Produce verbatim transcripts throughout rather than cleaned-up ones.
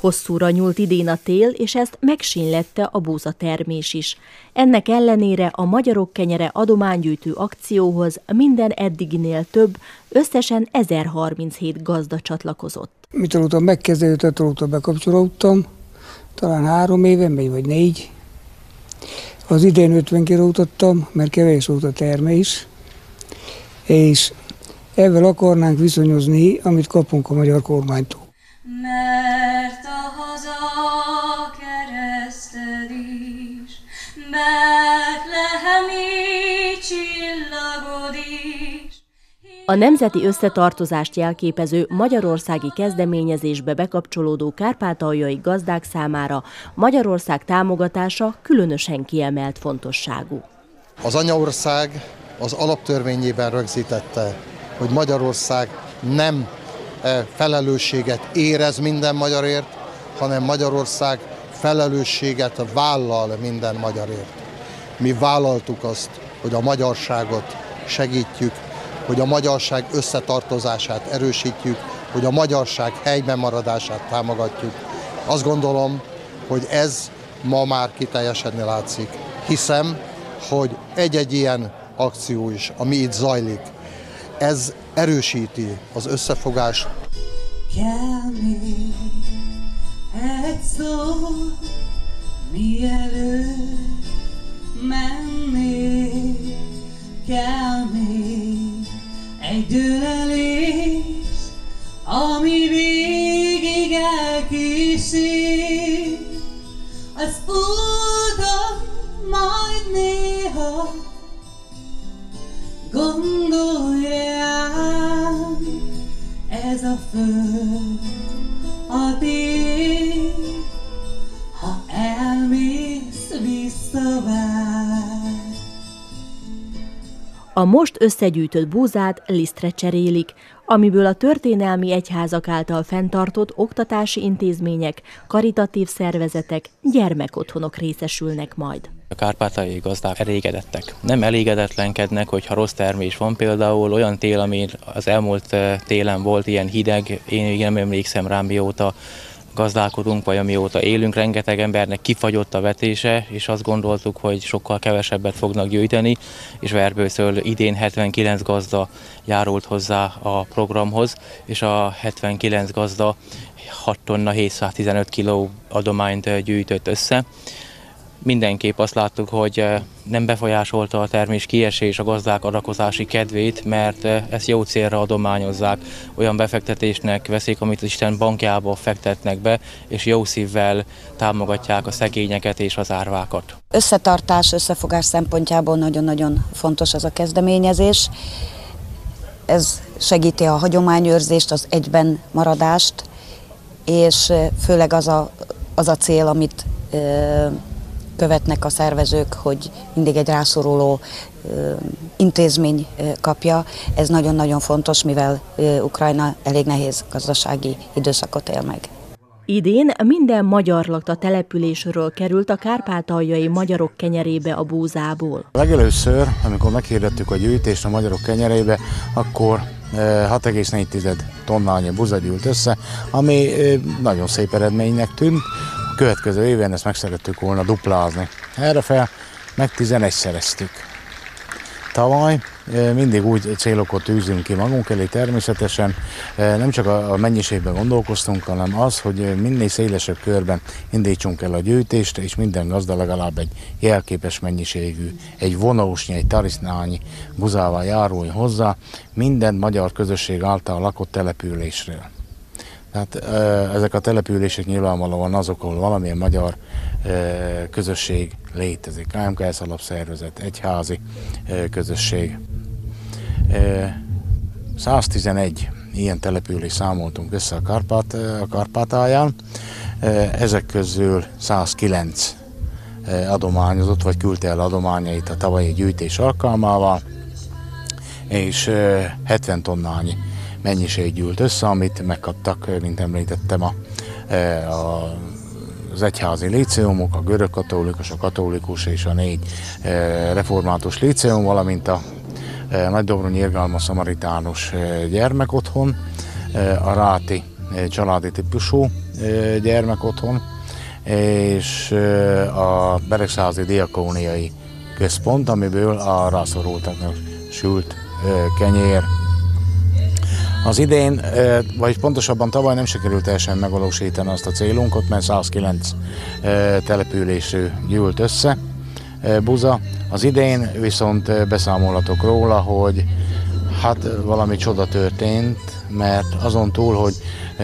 Hosszúra nyúlt idén a tél, és ezt megsínlette a búzatermés is. Ennek ellenére a Magyarok Kenyere adománygyűjtő akcióhoz minden eddiginél több, összesen ezerharminchét gazda csatlakozott. Mióta megkezdődött, azóta bekapcsolódtam, talán három éve, vagy négy. Az idén ötven kilót adtam, mert kevés volt a termés, és ezzel akarnánk viszonyozni, amit kapunk a magyar kormánytól. Mert a haza kereszted is, betlehemi csillagod is. A nemzeti összetartozást jelképező magyarországi kezdeményezésbe bekapcsolódó kárpátaljai gazdák számára Magyarország támogatása különösen kiemelt fontosságú. Az anyaország az alaptörvényében rögzítette, hogy Magyarország nem felelősséget érez minden magyarért, hanem Magyarország felelősséget vállal minden magyarért. Mi vállaltuk azt, hogy a magyarságot segítjük, hogy a magyarság összetartozását erősítjük, hogy a magyarság helyben maradását támogatjuk. Azt gondolom, hogy ez ma már kiteljesedni látszik. Hiszem, hogy egy-egy ilyen akció is, ami itt zajlik, ez erősíti az összefogást. Kell még egy szó, mielőtt mennék, kell még egy dőlelés, ami végig elkísér az úton, majd néha gondolj rám, ez a föld a tiéd, ha elmész, visszavár. A most összegyűjtött búzát lisztre cserélik, amiből a történelmi egyházak által fenntartott oktatási intézmények, karitatív szervezetek, gyermekotthonok részesülnek majd. A kárpátaljai gazdák elégedettek. Nem elégedetlenkednek, hogyha rossz termés van, például olyan tél, ami az elmúlt télen volt ilyen hideg, én nem emlékszem rá, mióta gazdálkodunk, vagy amióta élünk, rengeteg embernek kifagyott a vetése, és azt gondoltuk, hogy sokkal kevesebbet fognak gyűjteni, és Verbőszől idén hetvenkilenc gazda járult hozzá a programhoz, és a hetvenkilenc gazda hat tonna hétszáztizenöt kiló adományt gyűjtött össze. Mindenképp azt láttuk, hogy nem befolyásolta a termés kiesés a gazdák adakozási kedvét, mert ezt jó célra adományozzák, olyan befektetésnek veszik, amit Isten bankjába fektetnek be, és jó szívvel támogatják a szegényeket és az árvákat. Összetartás, összefogás szempontjából nagyon-nagyon fontos ez a kezdeményezés. Ez segíti a hagyományőrzést, az egyben maradást, és főleg az a, az a cél, amit követnek a szervezők, hogy mindig egy rászoruló ö, intézmény ö, kapja. Ez nagyon-nagyon fontos, mivel ö, Ukrajna elég nehéz gazdasági időszakot él meg. Idén minden magyar lakta településről került a kárpátaljai Magyarok Kenyerébe a búzából. Legelőször, amikor meghirdettük a gyűjtést a Magyarok Kenyerébe, akkor hat egész négy tonnányi búza gyűlt össze, ami nagyon szép eredménynek tűnt. A következő évben ezt meg szerettük volna duplázni. Erre fel meg tizenegyszereztük. Tavaly mindig úgy célokat tűzünk ki magunk elé, természetesen nem csak a mennyiségben gondolkoztunk, hanem az, hogy minél szélesebb körben indítsunk el a gyűjtést, és minden gazda legalább egy jelképes mennyiségű, egy vonósnyi, egy tarisznányi buzával járuljon hozzá minden magyar közösség által lakott településről. Tehát ezek a települések nyilvánvalóan azok, ahol valamilyen magyar közösség létezik. ká em ká es alapszervezet, egyházi közösség. száztizenegy ilyen települést számoltunk össze a, Kárpát, a Kárpátalján. Ezek közül százkilenc adományozott, vagy küldte el adományait a tavalyi gyűjtés alkalmával, és hetven tonnányi mennyiség gyűlt össze, amit megkaptak, mint említettem, a, a, az egyházi líceumok, a görögkatolikus, a katolikus és a négy református líceum, valamint a Nagydobronyi Irgalma Szamaritánus gyermekotthon, a Ráti családi típusú gyermekotthon, és a Beregszázi Diakóniai Központ, amiből a rászorultaknak sült kenyér. Az idén, vagy pontosabban tavaly nem sikerült teljesen megvalósítani azt a célunkat, mert százkilenc településű gyűlt össze buza. Az idén viszont beszámolhatok róla, hogy hát valami csoda történt, mert azon túl, hogy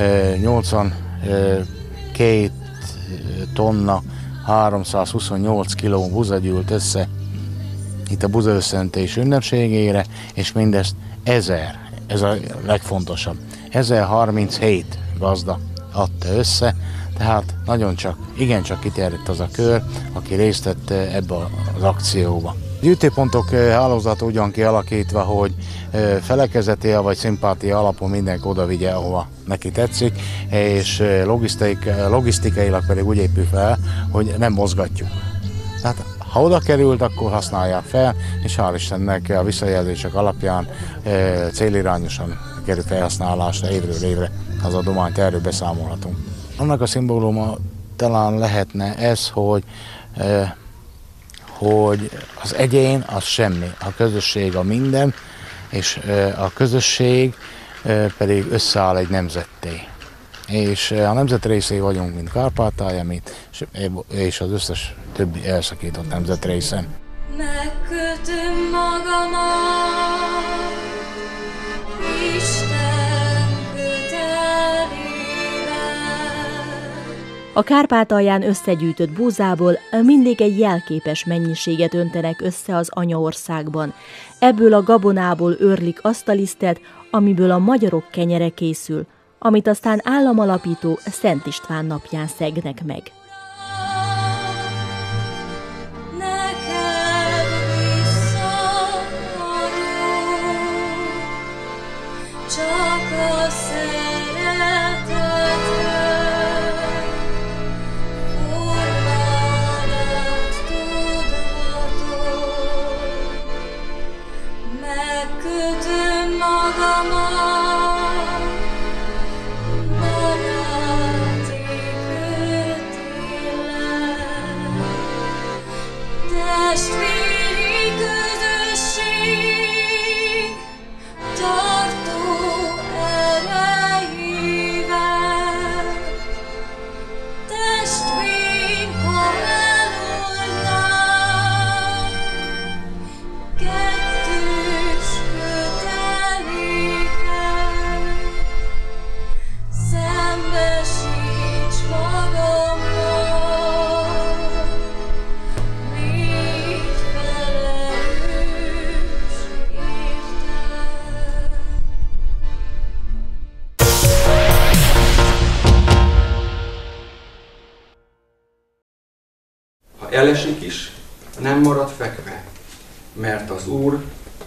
nyolcvankét tonna, háromszázhuszonnyolc kiló buza gyűlt össze itt a buza összeöntés ünnepségére, és mindezt ezer, ez a legfontosabb, ezerharminchét gazda adta össze, tehát nagyon csak, igencsak kiterjedt az a kör, aki részt vett ebbe az akcióba. A gyűjtőpontok hálózata ugyan kialakítva, hogy felekezeti vagy szimpátia alapon mindenki oda vigye, ahova neki tetszik, és logisztik, logisztikailag pedig úgy épül fel, hogy nem mozgatjuk. Tehát ha oda került, akkor használják fel, és hál' Istennek a visszajelzések alapján célirányosan kerül felhasználásra évről évre az adományt, erről beszámolhatunk. Annak a szimbóluma talán lehetne ez, hogy hogy az egyén az semmi, a közösség a minden, és a közösség pedig összeáll egy nemzetté. És a nemzet részei vagyunk, mint Kárpátalja, mint, és az összes többi elszakított nemzet részen. Megkötöm magamat, Isten kötelével. A Kárpátalján összegyűjtött búzából mindig egy jelképes mennyiséget öntenek össze az anyaországban. Ebből a gabonából őrlik azt a lisztet, amiből a magyarok kenyere készül, amit aztán államalapító Szent István napján szegnek meg. Elesik is, nem marad fekve, mert az Úr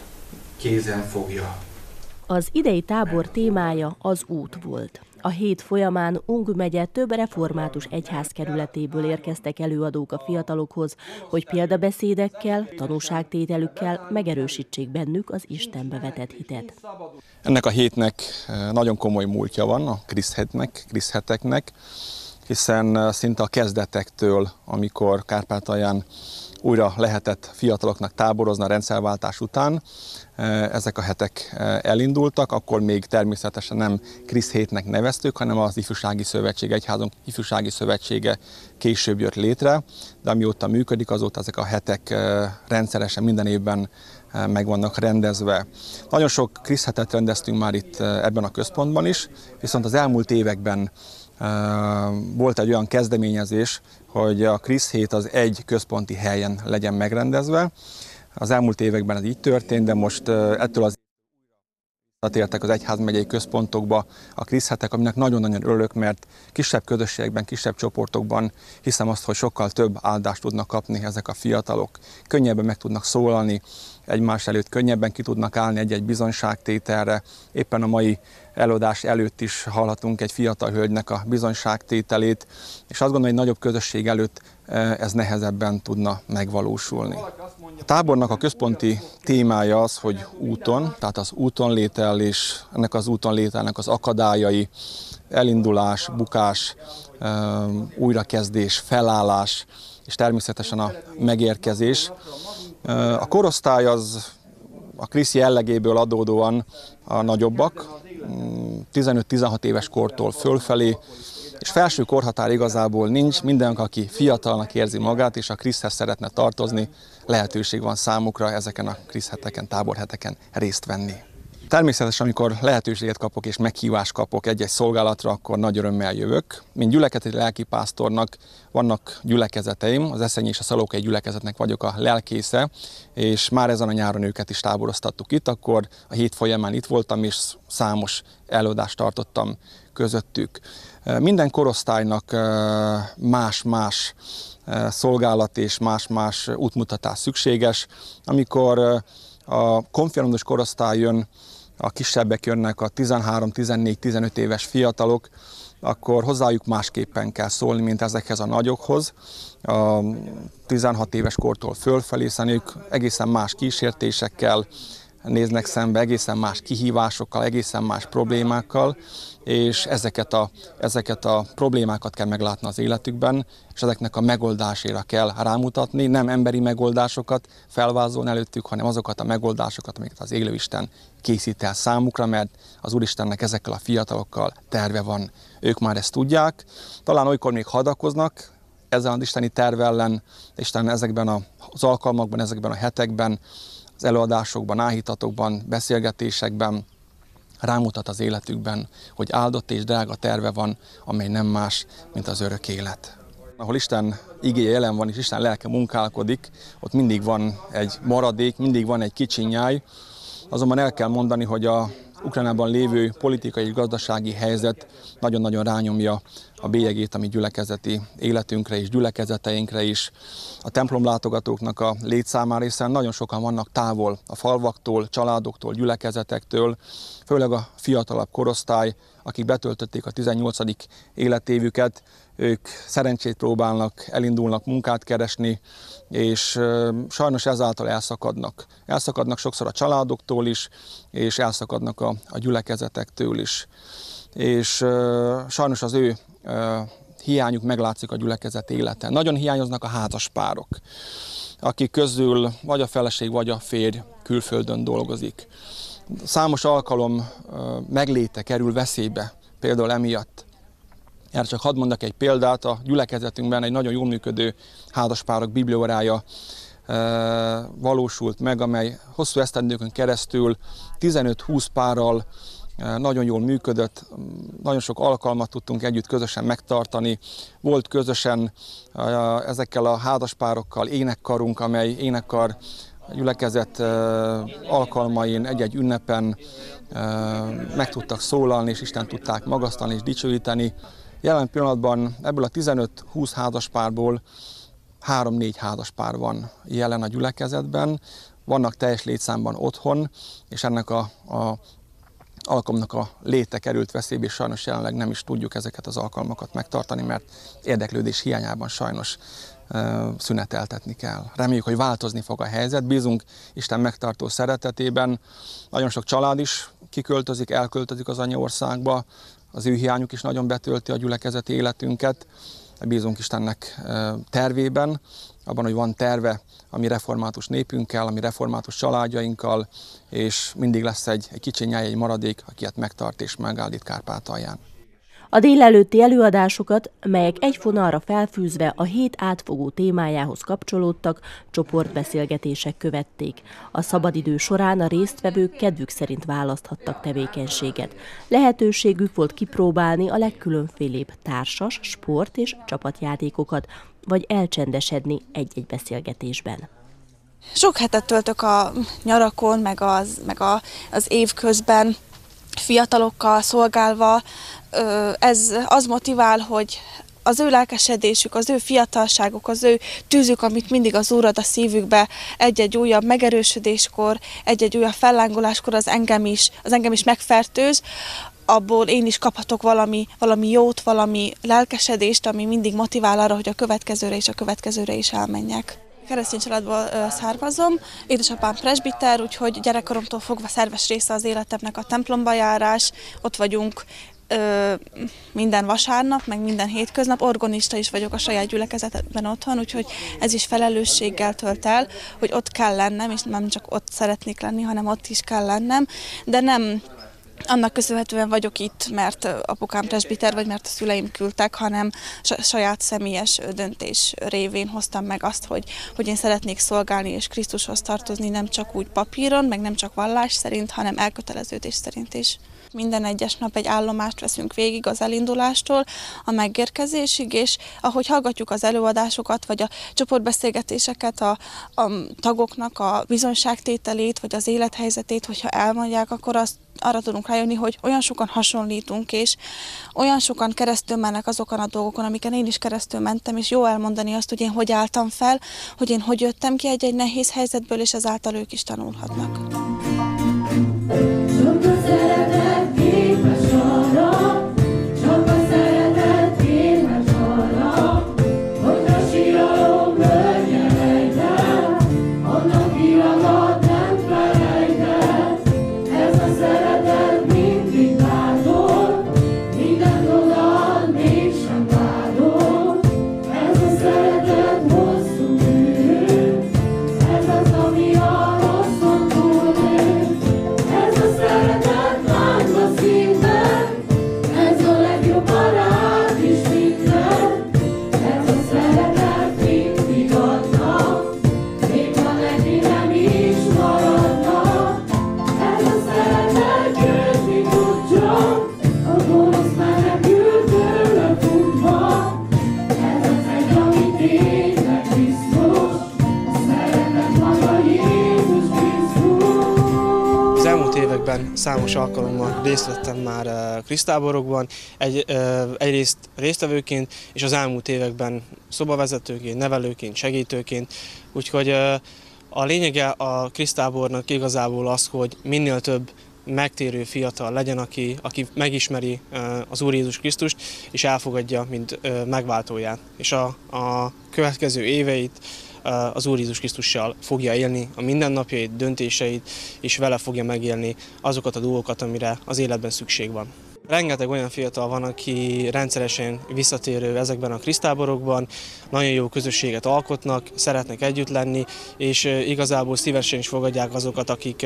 kézen fogja. Az idei tábor témája az út volt. A hét folyamán Ung megye több református egyházkerületéből érkeztek előadók a fiatalokhoz, hogy példabeszédekkel, tanúságtételükkel megerősítsék bennük az Istenbe vetett hitet. Ennek a hétnek nagyon komoly múltja van, a Kriszhetnek, Kriszheteknek, hiszen szinte a kezdetektől, amikor Kárpátalján újra lehetett fiataloknak táborozni a rendszerváltás után, ezek a hetek elindultak, akkor még természetesen nem Kriszhétnek neveztük, hanem az Ifjúsági Szövetség, Egyházunk Ifjúsági Szövetsége később jött létre, de amióta működik, azóta ezek a hetek rendszeresen minden évben meg vannak rendezve. Nagyon sok Kriszhetet rendeztünk már itt ebben a központban is, viszont az elmúlt években volt egy olyan kezdeményezés, hogy a Kriszhét az egy központi helyen legyen megrendezve. Az elmúlt években ez így történt, de most ettől az tértek az egyházmegyei központokba a Kriszhetek, aminek nagyon-nagyon örülök, mert kisebb közösségekben, kisebb csoportokban hiszem azt, hogy sokkal több áldást tudnak kapni ezek a fiatalok. Könnyebben meg tudnak szólalni, egymás előtt könnyebben ki tudnak állni egy-egy bizonyságtételre. Éppen a mai előadás előtt is hallhatunk egy fiatal hölgynek a bizonyságtételét, és azt gondolom, hogy egy nagyobb közösség előtt ez nehezebben tudna megvalósulni. A tábornak a központi témája az, hogy úton, tehát az úton létel és ennek az úton lételnek az akadályai, elindulás, bukás, újrakezdés, felállás, és természetesen a megérkezés. A korosztály az a Krisz jellegéből adódóan a nagyobbak, tizenöt-tizenhat éves kortól fölfelé, és felső korhatár igazából nincs, mindenki, aki fiatalnak érzi magát, és a Kriszhez szeretne tartozni, lehetőség van számukra ezeken a Kriszheteken, táborheteken részt venni. Természetesen, amikor lehetőséget kapok és meghívást kapok egy-egy szolgálatra, akkor nagy örömmel jövök. Mint gyülekezeti lelkipásztornak vannak gyülekezeteim, az Eszenyi és a Szalókai gyülekezetnek vagyok a lelkésze, és már ezen a nyáron őket is táboroztattuk itt, akkor a hét folyamán itt voltam, és számos előadást tartottam közöttük. Minden korosztálynak más-más szolgálat és más-más útmutatás szükséges. Amikor a konfirmandos korosztály jön, a kisebbek jönnek, a tizenhárom, tizennégy, tizenöt éves fiatalok, akkor hozzájuk másképpen kell szólni, mint ezekhez a nagyokhoz. A tizenhat éves kortól fölfelé, hiszen ők egészen más kísértésekkel néznek szembe, egészen más kihívásokkal, egészen más problémákkal, és ezeket a, ezeket a problémákat kell meglátni az életükben, és ezeknek a megoldására kell rámutatni, nem emberi megoldásokat felvázolni előttük, hanem azokat a megoldásokat, amiket az élőisten készít el számukra, mert az Úristennek ezekkel a fiatalokkal terve van. Ők már ezt tudják, talán olykor még hadakoznak ezzel az isteni terv ellen, Isten ezekben az alkalmakban, ezekben a hetekben, az előadásokban, áhítatokban, beszélgetésekben rámutat az életükben, hogy áldott és drága terve van, amely nem más, mint az örök élet. Ahol Isten igéje jelen van, és Isten lelke munkálkodik, ott mindig van egy maradék, mindig van egy kicsi nyáj. Azonban el kell mondani, hogy a Ukrajnában lévő politikai és gazdasági helyzet nagyon-nagyon rányomja a bélyegét a mi gyülekezeti életünkre és gyülekezeteinkre is. A templomlátogatóknak a létszámára, hiszen nagyon sokan vannak távol a falvaktól, családoktól, gyülekezetektől, főleg a fiatalabb korosztály, akik betöltötték a tizennyolcadik életévüket, ők szerencsét próbálnak, elindulnak munkát keresni, és sajnos ezáltal elszakadnak. Elszakadnak sokszor a családoktól is, és elszakadnak a, a gyülekezetektől is. És uh, sajnos az ő uh, hiányuk meglátszik a gyülekezet életen. Nagyon hiányoznak a házaspárok, akik közül vagy a feleség, vagy a férj külföldön dolgozik. Számos alkalom uh, megléte kerül veszélybe, például emiatt. Erre csak hadd mondjak egy példát, a gyülekezetünkben egy nagyon jól működő házaspárok bibliaórája e, valósult meg, amely hosszú esztendőkön keresztül tizenöt-húsz párral e, nagyon jól működött, nagyon sok alkalmat tudtunk együtt közösen megtartani. Volt közösen e, ezekkel a házaspárokkal énekkarunk, amely énekkar gyülekezet e, alkalmain, egy-egy ünnepen e, meg tudtak szólalni, és Isten tudták magasztalni és dicsőíteni. Jelen pillanatban ebből a tizenöt-húsz házaspárból három-négy házaspár van jelen a gyülekezetben, vannak teljes létszámban otthon, és ennek a, a alkalomnak a léte került veszélybe, és sajnos jelenleg nem is tudjuk ezeket az alkalmakat megtartani, mert érdeklődés hiányában sajnos e, szüneteltetni kell. Reméljük, hogy változni fog a helyzet, bízunk Isten megtartó szeretetében. Nagyon sok család is kiköltözik, elköltözik az anyaországba, az ő hiányuk is nagyon betölti a gyülekezeti életünket. Bízunk Istennek tervében, abban, hogy van terve a mi református népünkkel, a mi református családjainkkal, és mindig lesz egy, egy kicsi nyáj, egy maradék, akiket megtart és megáldít Kárpátalján. A délelőtti előadásokat, melyek egy fonalra felfűzve a hét átfogó témájához kapcsolódtak, csoportbeszélgetések követték. A szabadidő során a résztvevők kedvük szerint választhattak tevékenységet. Lehetőségük volt kipróbálni a legkülönfélébb társas, sport és csapatjátékokat, vagy elcsendesedni egy-egy beszélgetésben. Sok hetet töltök a nyarakon, meg az, meg a, az év közben fiatalokkal szolgálva. Ez az motivál, hogy az ő lelkesedésük, az ő fiatalságuk, az ő tűzük, amit mindig az Úr ad a szívükbe, egy-egy újabb megerősödéskor, egy-egy újabb fellángoláskor az engem is, az engem is megfertőz, abból én is kaphatok valami, valami jót, valami lelkesedést, ami mindig motivál arra, hogy a következőre és a következőre is elmenjek. Keresztény családból származom, édesapám presbiter, úgyhogy gyerekkoromtól fogva szerves része az életemnek a templomba járás, ott vagyunk ö, minden vasárnap, meg minden hétköznap, orgonista is vagyok a saját gyülekezetben otthon, úgyhogy ez is felelősséggel tölt el, hogy ott kell lennem, és nem csak ott szeretnék lenni, hanem ott is kell lennem, de nem annak köszönhetően vagyok itt, mert apukám presbiter, vagy mert a szüleim küldtek, hanem saját személyes döntés révén hoztam meg azt, hogy, hogy én szeretnék szolgálni és Krisztushoz tartozni, nem csak úgy papíron, meg nem csak vallás szerint, hanem elköteleződés szerint is. Minden egyes nap egy állomást veszünk végig az elindulástól a megérkezésig, és ahogy hallgatjuk az előadásokat, vagy a csoportbeszélgetéseket, a, a tagoknak a bizonyságtételét, vagy az élethelyzetét, hogyha elmondják, akkor azt arra tudunk rájönni, hogy olyan sokan hasonlítunk, és olyan sokan keresztül mennek azokon a dolgokon, amiken én is keresztül mentem, és jó elmondani azt, hogy én hogy álltam fel, hogy én hogy jöttem ki egy-egy nehéz helyzetből, és ezáltal ők is tanulhatnak. Sok a szeretet képes arra, sok a szeretet képes arra, hogy a síralom lögyen ejtel, annak iradat nem felejtett. Ez a szeretet mindig bátor, mindent odaad, mégsem vádol. Ez a szeretet hosszú bűn, ez az, ami a rosszon túlnő. Ez a szeretet láng a szívben, ez a legjobb barát is minden. Ez a szeretet mindig adna, még ha neki nem is maradna. Ez a szeretet győzni tudja, a gonosz menekül tőle futva. Ez az egy, ami tényleg biztos, a szeretet maga Jézus Krisztus. Az elmúlt években számos alkalommal részt vettem már krisztáborokban, egy, egyrészt résztvevőként, és az elmúlt években szobavezetőként, nevelőként, segítőként. Úgyhogy a lényege a krisztábornak igazából az, hogy minél több megtérő fiatal legyen, aki, aki megismeri az Úr Jézus Krisztust, és elfogadja, mint megváltóját. És a, a következő éveit az Úr Jézus Krisztussal fogja élni a mindennapjait, döntéseit, és vele fogja megélni azokat a dolgokat, amire az életben szükség van. Rengeteg olyan fiatal van, aki rendszeresen visszatérő ezekben a krisztáborokban, nagyon jó közösséget alkotnak, szeretnek együtt lenni, és igazából szívesen is fogadják azokat, akik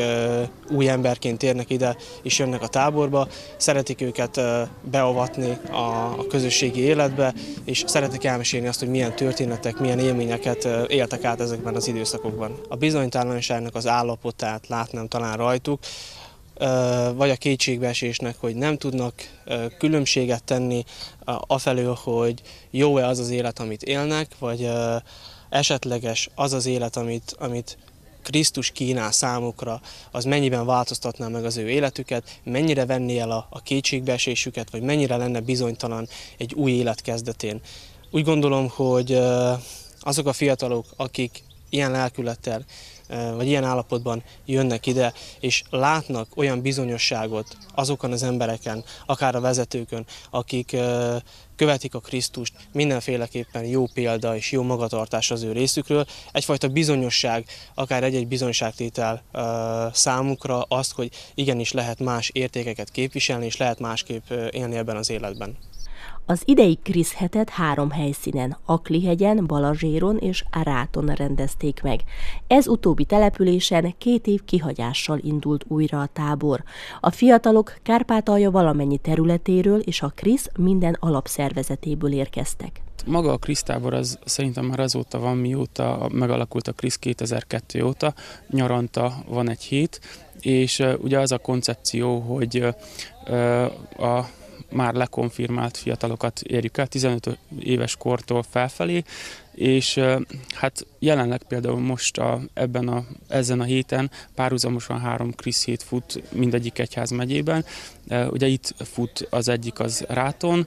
új emberként érnek ide és jönnek a táborba. Szeretik őket beavatni a közösségi életbe, és szeretik elmesélni azt, hogy milyen történetek, milyen élményeket éltek át ezekben az időszakokban. A bizonytalanságnak az állapotát látnám talán rajtuk, vagy a kétségbeesésnek, hogy nem tudnak különbséget tenni afelől, hogy jó-e az az élet, amit élnek, vagy esetleges az az élet, amit, amit Krisztus kínál számukra, az mennyiben változtatná meg az ő életüket, mennyire venné el a, a kétségbeesésüket, vagy mennyire lenne bizonytalan egy új élet kezdetén. Úgy gondolom, hogy azok a fiatalok, akik ilyen lelkülettel, vagy ilyen állapotban jönnek ide, és látnak olyan bizonyosságot azokon az embereken, akár a vezetőkön, akik követik a Krisztust, mindenféleképpen jó példa és jó magatartás az ő részükről. Egyfajta bizonyosság, akár egy-egy bizonyságtétel számukra azt, hogy igenis lehet más értékeket képviselni, és lehet másképp élni ebben az életben. Az idei Krisz hetet három helyszínen, Aklihegyen, Balazséron és Aráton rendezték meg. Ez utóbbi településen két év kihagyással indult újra a tábor. A fiatalok Kárpátalja valamennyi területéről és a Krisz minden alapszervezetéből érkeztek. Maga a krisztábor az szerintem már azóta van, mióta megalakult a Krisz kétezer-kettő óta, nyaranta van egy hét, és uh, ugye az a koncepció, hogy uh, a már lekonfirmált fiatalokat érjük el, tizenöt éves kortól felfelé, és hát jelenleg például most a, ebben a, ezen a héten párhuzamosan három Krisz hét fut mindegyik egyházmegyében. Ugye itt fut az egyik az Ráton,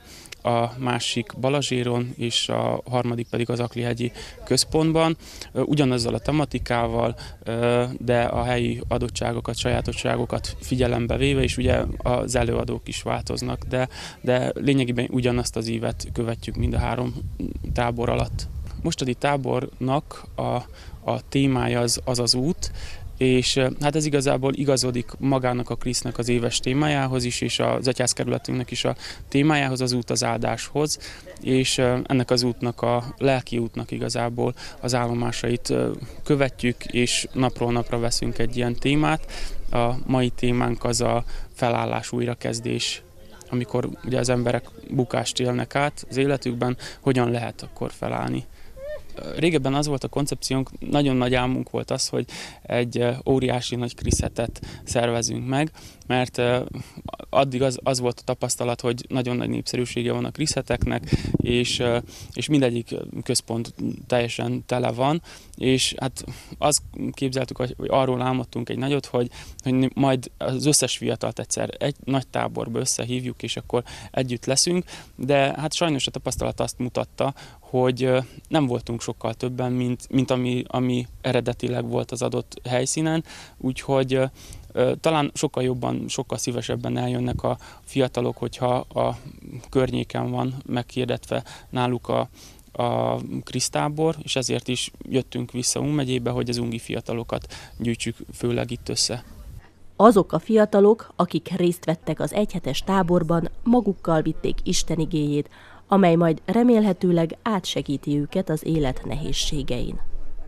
a másik Balazséron, és a harmadik pedig az Aklihegyi Központban. Ugyanazzal a tematikával, de a helyi adottságokat, sajátosságokat figyelembe véve, és ugye az előadók is változnak, de, de lényegében ugyanazt az ívet követjük mind a három tábor alatt. Mostani tábornak a, a témája az, az az út, és hát ez igazából igazodik magának a Krisznek az éves témájához is, és az egyházkerületünknek is a témájához, az út az áldáshoz, és ennek az útnak, a lelki útnak igazából az állomásait követjük, és napról napra veszünk egy ilyen témát. A mai témánk az a felállás, újrakezdés, amikor ugye az emberek bukást élnek át az életükben, hogyan lehet akkor felállni. Régebben az volt a koncepciónk, nagyon nagy álmunk volt az, hogy egy óriási nagy kriszhetet szervezünk meg, mert addig az, az volt a tapasztalat, hogy nagyon nagy népszerűsége van a kriszheteknek, és, és mindegyik központ teljesen tele van, és hát azt képzeltük, hogy arról álmodtunk egy nagyot, hogy, hogy majd az összes fiatalt egyszer egy nagy táborba összehívjuk, és akkor együtt leszünk, de hát sajnos a tapasztalat azt mutatta, hogy nem voltunk sokkal többen, mint, mint ami, ami eredetileg volt az adott helyszínen, úgyhogy talán sokkal jobban, sokkal szívesebben eljönnek a fiatalok, hogyha a környéken van meghirdetve náluk a, a krisztábor, és ezért is jöttünk vissza Ún megyébe, hogy az ungi fiatalokat gyűjtsük főleg itt össze. Azok a fiatalok, akik részt vettek az egyhetes táborban, magukkal vitték Isten igéjét, amely majd remélhetőleg átsegíti őket az élet nehézségein.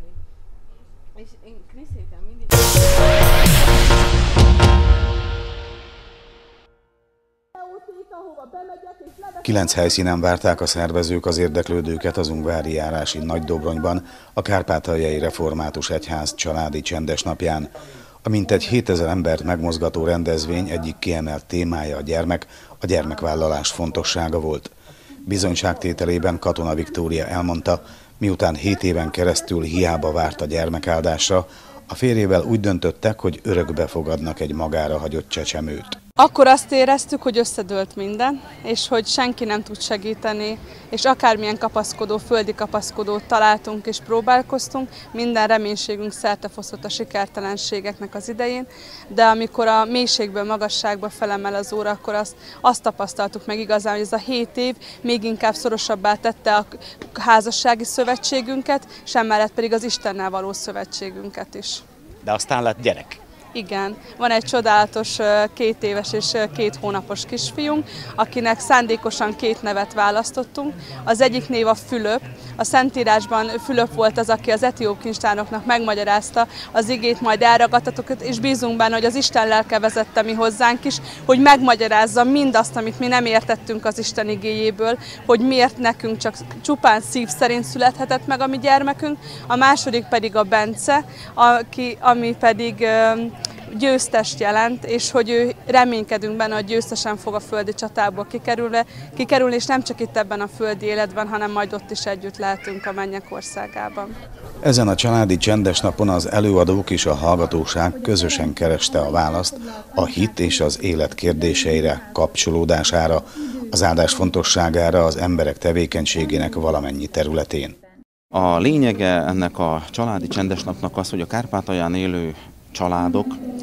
Kilenc helyszínen várták a szervezők az érdeklődőket az ungvári járási Nagydobronyban, a Kárpátaljai Református Egyház családi csendes napján. A mintegy hétezer embert megmozgató rendezvény egyik kiemelt témája a gyermek, a gyermekvállalás fontossága volt. Bizonyságtételében Katona Viktória elmondta, miután hét éven keresztül hiába várt a gyermekáldásra, a férjével úgy döntöttek, hogy örökbe fogadnak egy magára hagyott csecsemőt. Akkor azt éreztük, hogy összedőlt minden, és hogy senki nem tud segíteni, és akármilyen kapaszkodó, földi kapaszkodót találtunk és próbálkoztunk, minden reménységünk szertefosztott a sikertelenségeknek az idején, de amikor a mélységből, magasságba felemel az óra, akkor azt, azt tapasztaltuk meg igazán, hogy ez a hét év még inkább szorosabbá tette a házassági szövetségünket, és emellett pedig az Istennel való szövetségünket is. De aztán lett gyerek. Igen, van egy csodálatos két éves és két hónapos kisfiunk, akinek szándékosan két nevet választottunk. Az egyik név a Fülöp. A Szentírásban Fülöp volt az, aki az etióp kincstárnoknak megmagyarázta az igét, majd elragadtatok, és bízunk benne, hogy az Isten lelke vezette mi hozzánk is, hogy megmagyarázza mindazt, amit mi nem értettünk az Isten igéjéből, hogy miért nekünk csak csupán szív szerint születhetett meg a mi gyermekünk. A második pedig a Bence, aki, ami pedig győztest jelent, és hogy ő reménykedünk benne, hogy győztesen fog a földi csatából kikerülni, kikerülni, és nem csak itt ebben a földi életben, hanem majd ott is együtt lehetünk a mennyek országában. Ezen a családi csendes napon az előadók és a hallgatóság közösen kereste a választ a hit és az élet kérdéseire, kapcsolódására, az áldás fontosságára az emberek tevékenységének valamennyi területén. A lényege ennek a családi csendes napnak az, hogy a Kárpátalján élő családok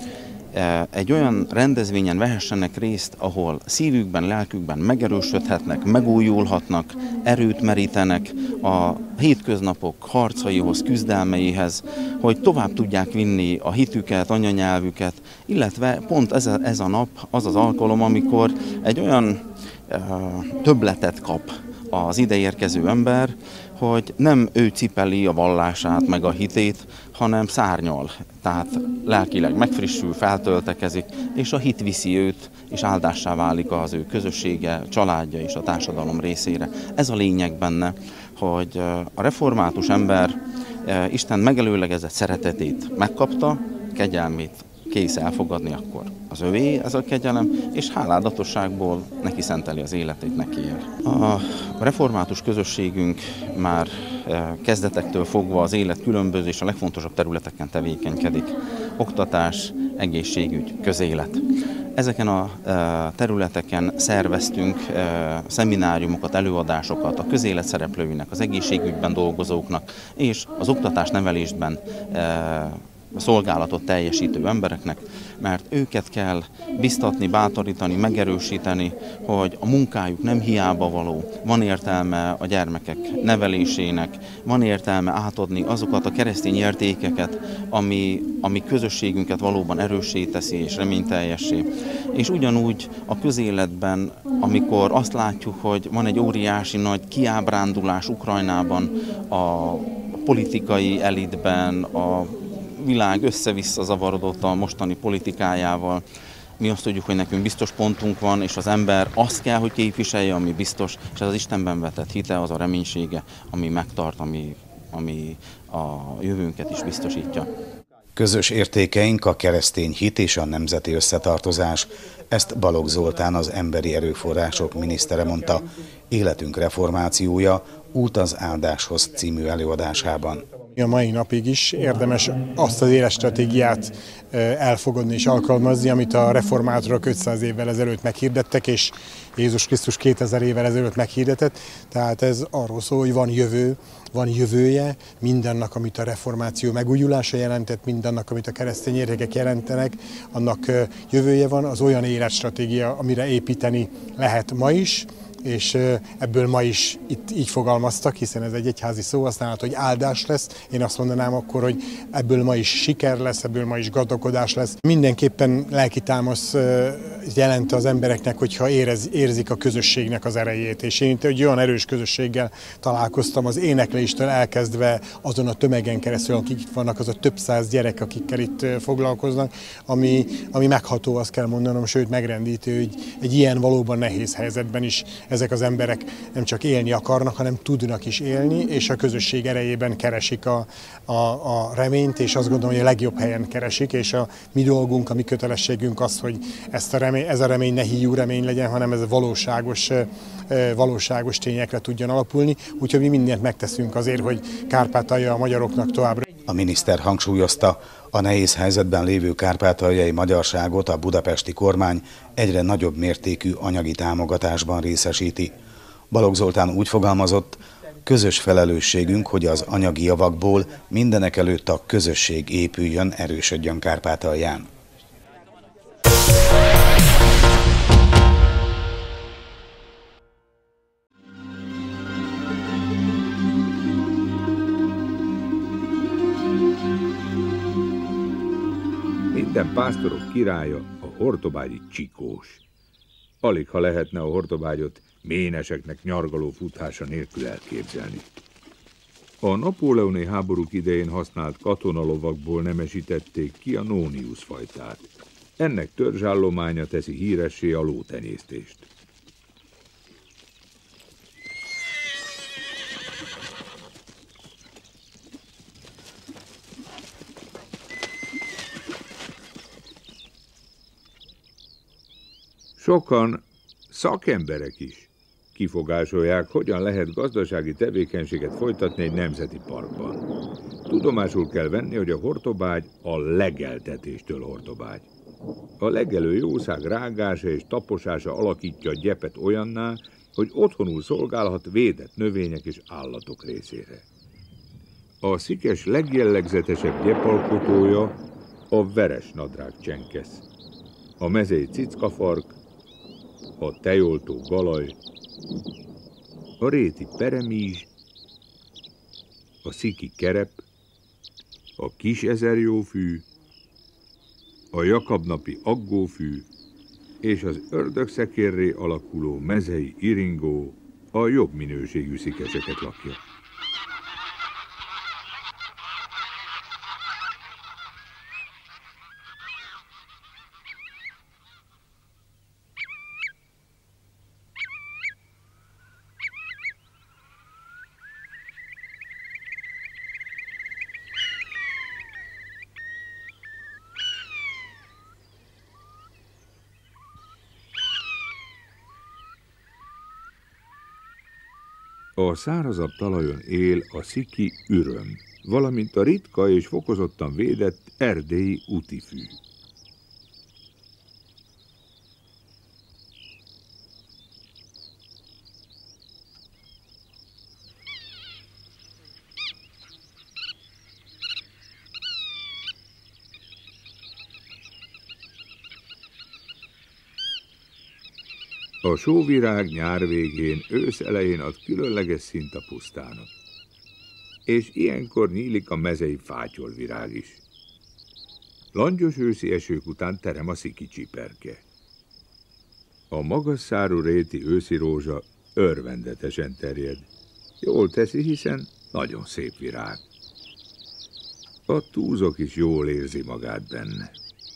egy olyan rendezvényen vehessenek részt, ahol szívükben, lelkükben megerősödhetnek, megújulhatnak, erőt merítenek a hétköznapok harcaihoz, küzdelmeihez, hogy tovább tudják vinni a hitüket, anyanyelvüket, illetve pont ez a, ez a nap az az alkalom, amikor egy olyan uh, többletet kap az ide érkező ember, hogy nem ő cipeli a vallását, meg a hitét, hanem szárnyal, tehát lelkileg megfrissül, feltöltekezik, és a hit viszi őt, és áldássá válik az ő közössége, családja és a társadalom részére. Ez a lényeg benne, hogy a református ember Isten megelőlegezett szeretetét megkapta, kegyelmét kész elfogadni, akkor az övé ez a kegyelem, és háládatosságból neki szenteli az életét, neki él. A református közösségünk már kezdetektől fogva az élet különböző és a legfontosabb területeken tevékenykedik. Oktatás, egészségügy, közélet. Ezeken a területeken szerveztünk szemináriumokat, előadásokat a közélet szereplőinek, az egészségügyben dolgozóknak és az oktatás-nevelésben szolgálatot teljesítő embereknek, mert őket kell biztatni, bátorítani, megerősíteni, hogy a munkájuk nem hiába való, van értelme a gyermekek nevelésének, van értelme átadni azokat a keresztény értékeket, ami, ami közösségünket valóban erőssé teszi és reményteljessé. És ugyanúgy a közéletben, amikor azt látjuk, hogy van egy óriási nagy kiábrándulás Ukrajnában, a politikai elitben, a világ össze-vissza zavarodott a mostani politikájával. Mi azt tudjuk, hogy nekünk biztos pontunk van, és az ember azt kell, hogy képviselje, ami biztos, és ez az Istenben vetett hite, az a reménysége, ami megtart, ami, ami a jövőnket is biztosítja. Közös értékeink a keresztény hit és a nemzeti összetartozás. Ezt Balogh Zoltán, az Emberi Erőforrások minisztere mondta Életünk reformációja, út az áldáshoz című előadásában. A mai napig is érdemes azt az életstratégiát elfogadni és alkalmazni, amit a reformátorok ötszáz évvel ezelőtt meghirdettek, és Jézus Krisztus kétezer évvel ezelőtt meghirdetett. Tehát ez arról szól, hogy van jövő, van jövője mindannak, amit a reformáció megújulása jelentett, mindannak, amit a keresztény értékek jelentenek, annak jövője van, az olyan életstratégia, amire építeni lehet ma is, és ebből ma is itt így fogalmaztak, hiszen ez egy egyházi szóhasználat, hogy áldás lesz. Én azt mondanám akkor, hogy ebből ma is siker lesz, ebből ma is gazdagodás lesz. Mindenképpen lelki támasz jelent az embereknek, hogyha érez, érzik a közösségnek az erejét. És én itt egy olyan erős közösséggel találkoztam, az énekléstől elkezdve azon a tömegen keresztül, akik itt vannak, az a több száz gyerek, akikkel itt foglalkoznak, ami, ami megható, azt kell mondanom, sőt megrendítő, hogy egy ilyen valóban nehéz helyzetben is ezek az emberek nem csak élni akarnak, hanem tudnak is élni, és a közösség erejében keresik a, a, a reményt, és azt gondolom, hogy a legjobb helyen keresik, és a mi dolgunk, a mi kötelességünk az, hogy ezt a remény, ez a remény ne híjú remény legyen, hanem ez a valóságos, valóságos tényekre tudjon alapulni. Úgyhogy mi mindent megteszünk azért, hogy Kárpátalja a magyaroknak továbbra. A miniszter hangsúlyozta, a nehéz helyzetben lévő kárpátaljai magyarságot a budapesti kormány egyre nagyobb mértékű anyagi támogatásban részesíti. Balogh Zoltán úgy fogalmazott, közös felelősségünk, hogy az anyagi javakból mindenekelőtt a közösség épüljön, erősödjön Kárpátalján. Minden pásztorok királya a hortobágyi Csikós. Alig ha lehetne a hortobágyot méneseknek nyargaló futása nélkül elképzelni. A napóleoni háborúk idején használt katonalovakból nemesítették ki a Nonius fajtát. Ennek törzsállománya teszi híressé a lótenyésztést. Sokan, szakemberek is kifogásolják, hogyan lehet gazdasági tevékenységet folytatni egy nemzeti parkban. Tudomásul kell venni, hogy a hortobágy a legeltetéstől hortobágy. A legelő jószág rágása és taposása alakítja a gyepet olyanná, hogy otthonul szolgálhat védett növények és állatok részére. A szikes legjellegzetesebb gyepalkotója a veres nadrág csenkesz, a mezei cickafark, a tejoltó galaj, a réti peremízs, a sziki kerep, a kis ezerjófű, a jakabnapi aggófű és az ördögszekérré alakuló mezei iringó a jobb minőségű szikeseket lakja. A szárazabb talajon él a sziki üröm, valamint a ritka és fokozottan védett erdélyi utifű. A sóvirág nyár végén, ősz elején ad különleges színt a pusztának. És ilyenkor nyílik a mezei fátyolvirág is. Langyos őszi esők után terem a sziki csiperke. A magas szárú réti őszi rózsa örvendetesen terjed. Jól teszi, hiszen nagyon szép virág. A túzok is jól érzi magát benne.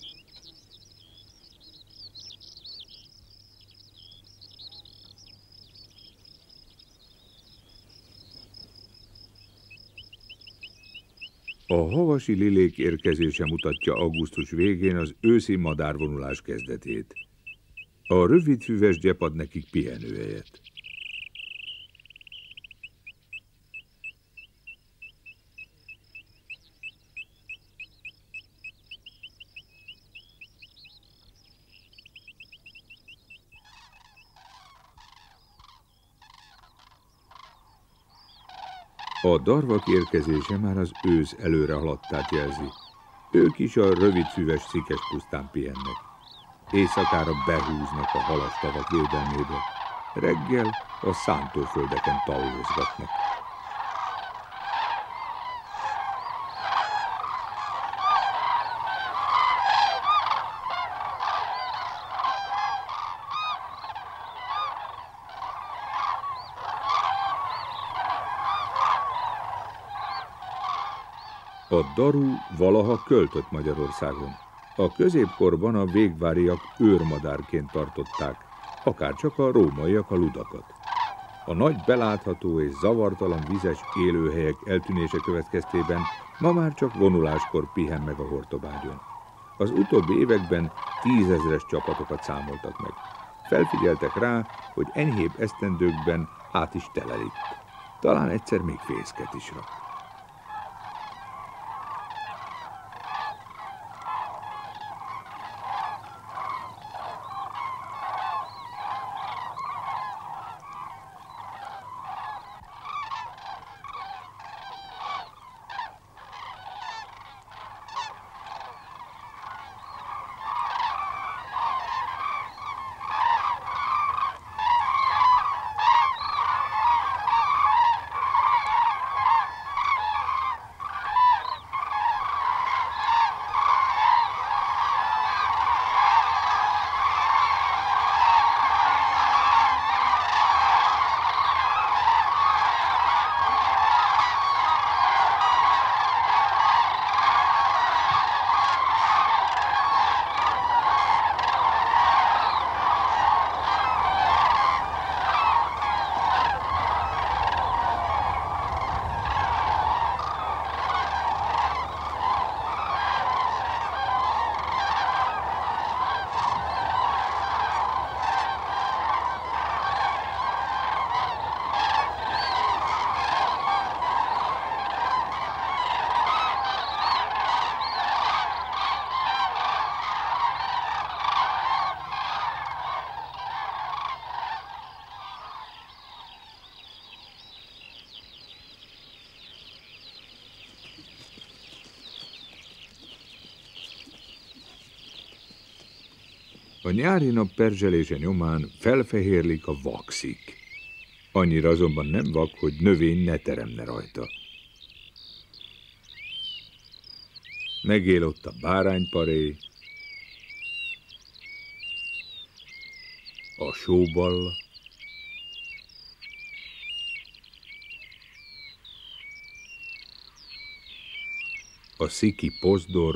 A havasi lilék érkezése mutatja augusztus végén az őszi madárvonulás kezdetét. A rövidfüves gyep ad nekik pihenőhelyet. A darvak érkezése már az ősz előre haladtát jelzi. Ők is a rövidfüves szikes pusztán pihennek. Éjszakára behúznak a halastavak védelmébe. Reggel a szántóföldeken tallózgatnak. A daru valaha költött Magyarországon. A középkorban a végváriak őrmadárként tartották, akárcsak a rómaiak a ludakat. A nagy belátható és zavartalan vizes élőhelyek eltűnése következtében ma már csak vonuláskor pihen meg a Hortobágyon. Az utóbbi években tízezres csapatokat számoltak meg. Felfigyeltek rá, hogy enyhébb esztendőkben át is telelik. Talán egyszer még fészket is rak. A nyári nap perzselése nyomán felfehérlik a vakszik. Annyira azonban nem vak, hogy növény ne teremne rajta. Megél ott a bárányparé, a sóballa, a sziki pozdor,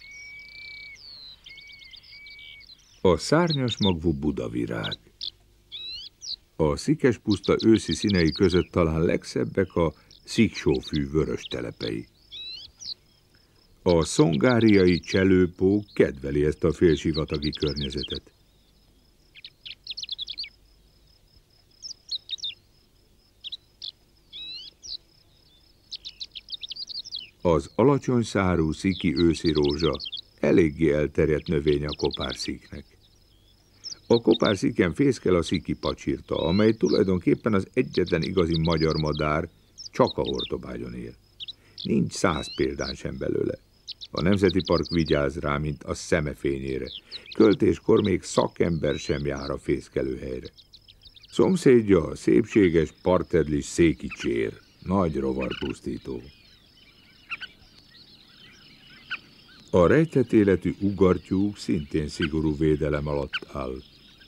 a szárnyas magvú budavirág. A szikes puszta őszi színei között talán legszebbek a sziksófű vörös telepei. A szongáriai cselőpó kedveli ezt a félsivatagi környezetet. Az alacsony szárú sziki őszi rózsa eléggé elterjedt növény a kopárszíknek. A kopárszíken fészkel a sziki pacsirta, amely tulajdonképpen az egyetlen igazi magyar madár, csak a Hortobágyon él. Nincs száz példán sem belőle. A Nemzeti Park vigyáz rá, mint a szeme fényére. Költéskor még szakember sem jár a fészkelőhelyre. Szomszédja a szépséges partedlis székicsér, nagy rovarpusztító. A rejtett életű ugartyúk szintén szigorú védelem alatt áll.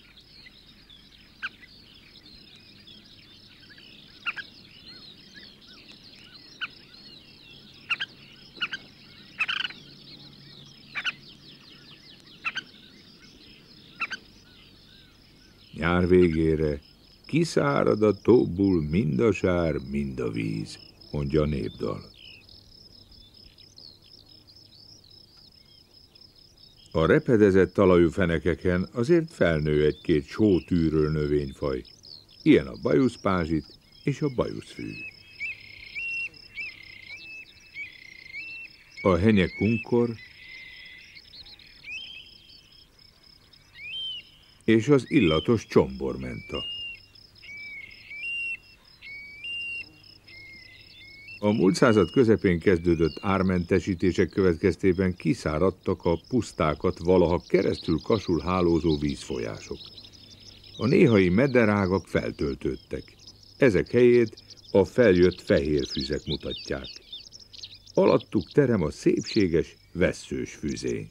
Nyár végére kiszárad a tóból mind a sár, mind a víz, mondja a népdal. A repedezett talajú fenekeken azért felnő egy-két sótűrő növényfaj. Ilyen a bajuszpázsit és a bajuszfű. A henye-kunkor és az illatos csombormenta. A múlt század közepén kezdődött ármentesítések következtében kiszáradtak a pusztákat valaha keresztül kasul hálózó vízfolyások. A néhai mederágak feltöltődtek. Ezek helyét a feljött fehér füzek mutatják. Alattuk terem a szépséges, vesszős füzény.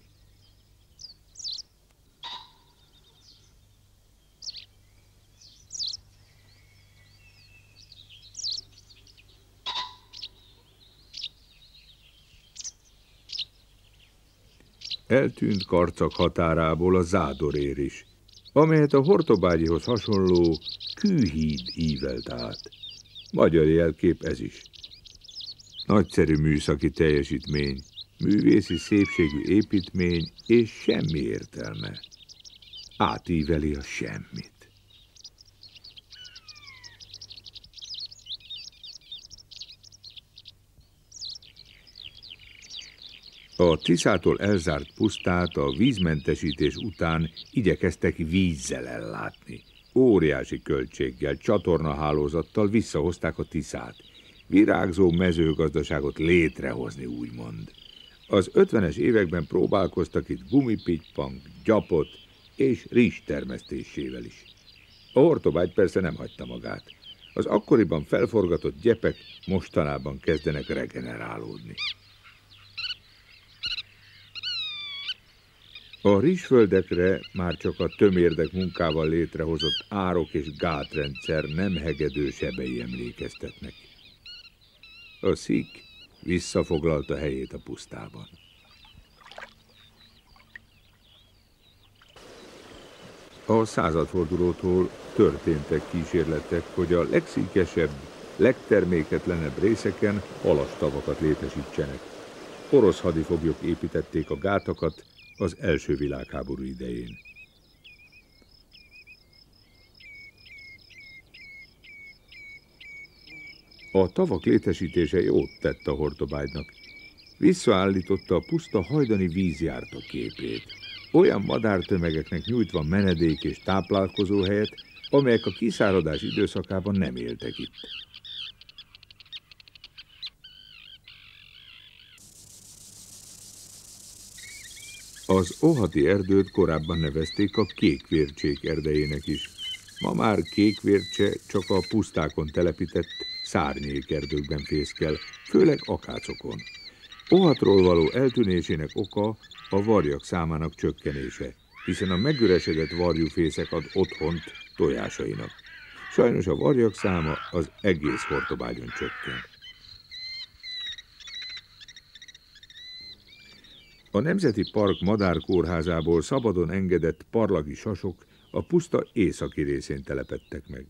Eltűnt Karcag határából a Zádorér is, amelyet a Hortobágyihoz hasonló kőhíd ívelt át. Magyar jelkép ez is. Nagyszerű műszaki teljesítmény, művészi szépségű építmény és semmi értelme. Átíveli a semmit. A Tiszától elzárt pusztát a vízmentesítés után igyekeztek vízzel ellátni. Óriási költséggel, csatornahálózattal visszahozták a Tiszát. Virágzó mezőgazdaságot létrehozni, úgymond. Az ötvenes években próbálkoztak itt gumipittypank, gyapot és rizs termesztésével is. A Hortobágy persze nem hagyta magát. Az akkoriban felforgatott gyepek mostanában kezdenek regenerálódni. A rizsföldekre már csak a tömérdek munkával létrehozott árok és gátrendszer nem hegedő sebei emlékeztetnek. A szík visszafoglalta helyét a pusztában. A századfordulótól történtek kísérletek, hogy a legszíkesebb, legterméketlenebb részeken halastavakat létesítsenek. Orosz hadifoglyok építették a gátakat az első világháború idején. A tavak létesítése jót tett a Hortobágynak. Visszaállította a puszta hajdani vízjárta képét. Olyan madártömegeknek nyújtva menedék és táplálkozó helyet, amelyek a kiszáradás időszakában nem éltek itt. Az óhati erdőt korábban nevezték a kékvércsék erdejének is. Ma már kékvércse csak a pusztákon telepített szárnyék erdőkben fészkel, főleg akácokon. Óhatról való eltűnésének oka a varjak számának csökkenése, hiszen a megüresedett varjúfészek ad otthont tojásainak. Sajnos a varjak száma az egész Hortobágyon csökken. A Nemzeti Park madárkórházából szabadon engedett parlagi sasok a puszta északi részén telepedtek meg.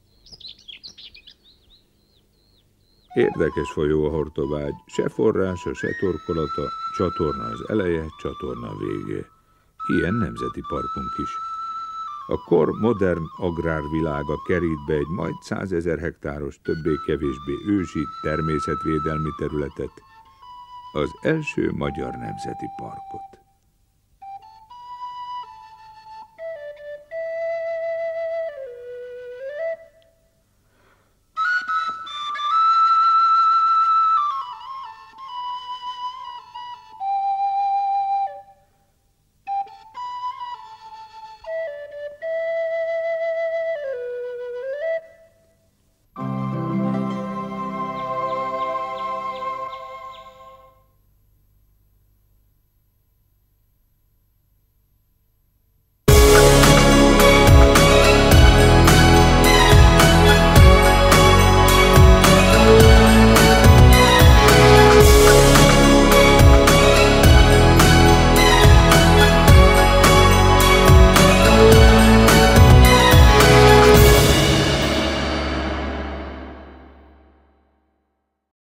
Érdekes folyó a Hortobágy, se forrása, se torkolata, csatorna az eleje, csatorna a vége. Ilyen nemzeti parkunk is. A kor modern agrárvilága kerít be egy majd százezer hektáros, többé-kevésbé ősi természetvédelmi területet, az első magyar nemzeti parkot.